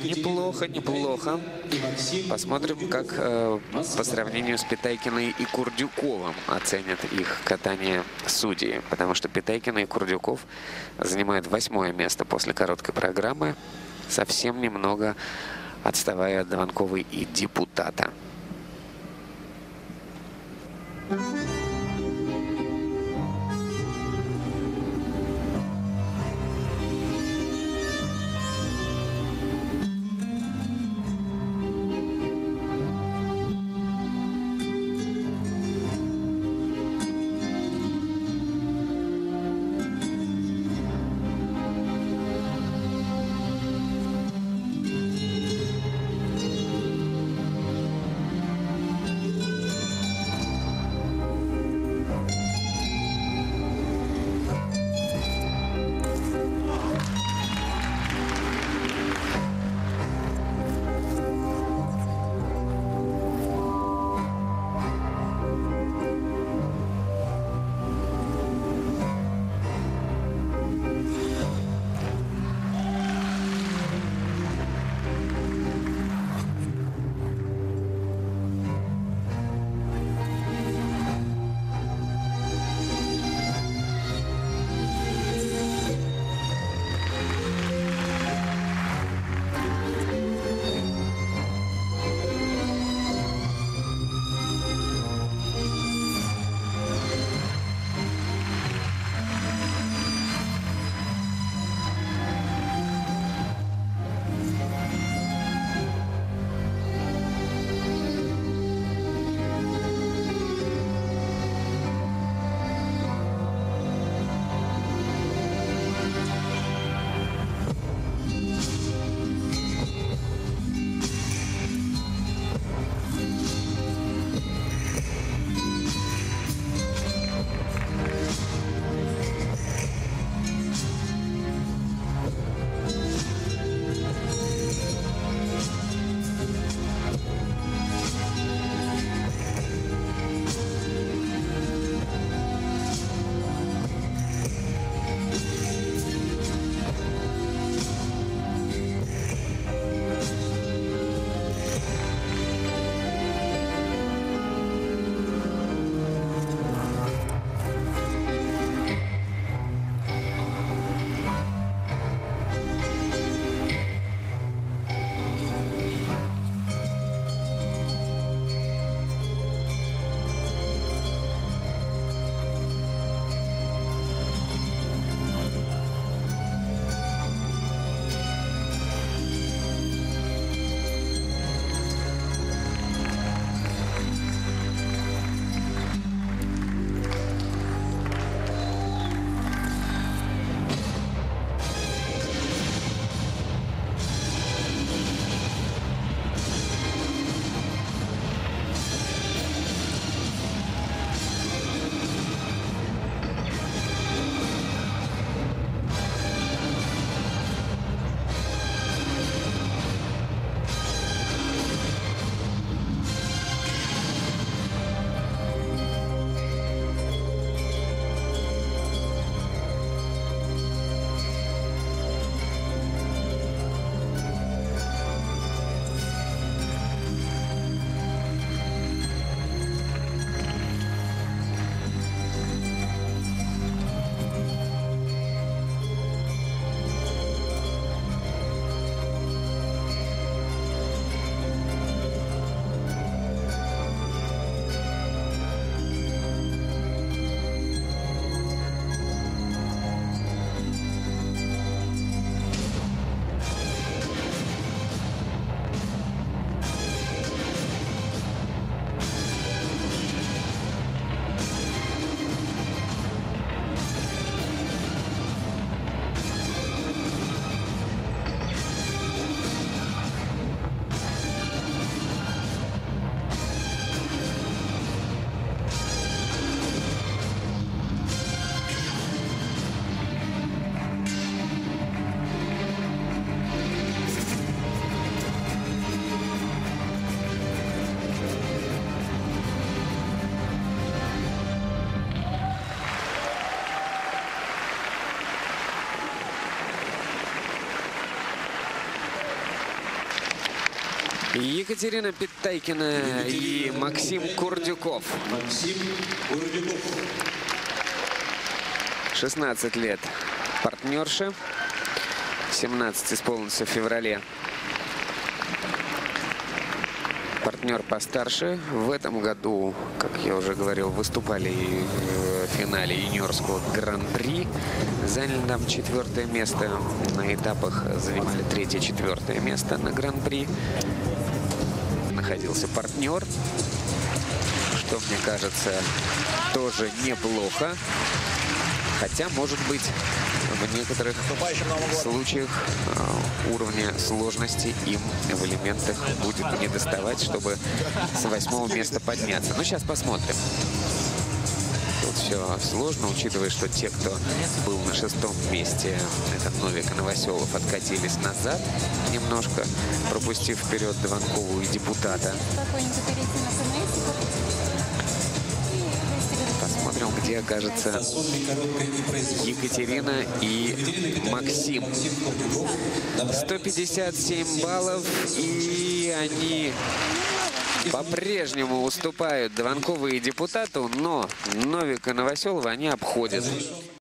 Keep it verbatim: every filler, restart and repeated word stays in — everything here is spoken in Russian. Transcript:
Неплохо, неплохо. Посмотрим, как э, по сравнению с Питайкиной и Курдюковым оценят их катание судьи. Потому что Питайкина и Курдюков занимают восьмое место после короткой программы, совсем немного отставая от Дованковой и Депутата. Екатерина Питайкина и Максим Курдюков. Максим Курдюков. шестнадцать лет партнерши. семнадцать исполнится в феврале. Партнер постарше. В этом году, как я уже говорил, выступали в финале юниорского гран-при. Заняли там четвертое место. На этапах занимали третье-четвертое место на гран-при. Находился партнер, что, мне кажется, тоже неплохо. Хотя, может быть, в некоторых случаях э, уровня сложности им в элементах будет недоставать, чтобы с восьмого места подняться. Но сейчас посмотрим. Тут все сложно, учитывая, что те, кто был на шестом месте, это Новик и Новоселов, откатились назад немножко, пропустив вперед Дованкову и Депутата. Посмотрим, где окажется Екатерина и Максим. сто пятьдесят семь баллов, и они по-прежнему уступают Дованкову и Депутату, но Новик и Новоселова они обходят.